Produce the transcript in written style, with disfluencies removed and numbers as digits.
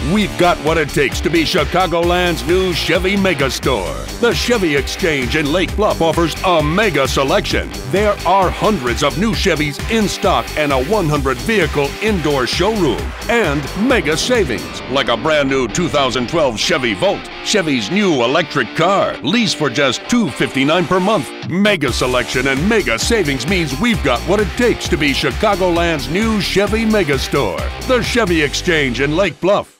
we've got what it takes to be Chicagoland's new Chevy Mega Store. The Chevy Exchange in Lake Bluff offers a mega selection. There are hundreds of new Chevys in stock and a 100-vehicle indoor showroom. And mega savings, like a brand new 2012 Chevy Volt, Chevy's new electric car, lease for just $259 per month. Mega selection and mega savings means we've got what it takes to be Chicagoland's new Chevy Mega Store. The Chevy Exchange in Lake Bluff.